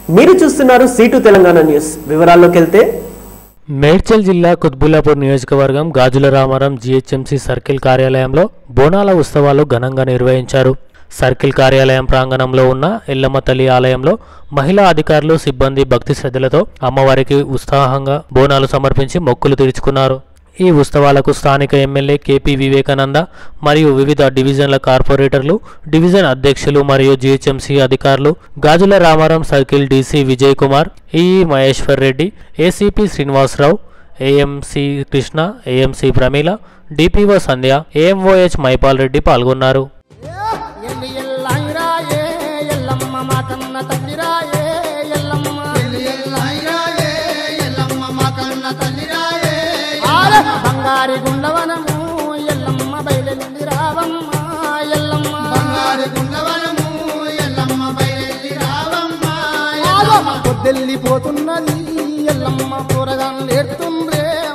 మీరు చూస్తున్నారు C2 Telangana news. వివరాల్లోకి వెళ్తే మేడ్చల్ జిల్లా కుత్బుల్లాపూర్ నియోజకవర్గం గాజుల రామారం GHMC సర్కిల్ కార్యాలయంలో బోనాల ఉత్సవాలు ఘనంగా నిర్వహించారు. సర్కిల్ కార్యాలయం ప్రాంగణంలో ఉన్న ఎల్లమ్మ తల్లి ఆలయంలో మహిళా అధికారులు సిబ్బంది భక్తి శ్రద్ధలతో అమ్మవారికి ఉత్సాహంగా బోనాలు సమర్పించి మొక్కులు తీర్చుకున్నారు. ఈ ఉత్సవాలకు స్థానిక ఎమ్మెల్యే KP వివేకానంద మరియు వివిధ డివిజన్ల కార్పొరేటర్లు, డివిజన్ అధ్యక్షులు మరియు GHMC అధికారులు, Gajula Ramaram circle DC Vijay Kumar, EE Maheshwar Reddy, ACP Srinivasa Rao, AMC Krishna, AMC Pramila, DPO Sandhya, AMOH Maipal Reddy పాల్గొన్నారు. బంగారి గుండవనము ఎల్లమ్మ బయలెల్లి రావమ్మ ఎల్లమ్మ బంగారి గుండవనము ఎల్లమ్మ బయలెల్లి రావమ్మ ఎల్లమ్మ పొద్దెల్లిపోతున్నది ఎల్లమ్మ కూరగాయలు ఎడుతుండ్రే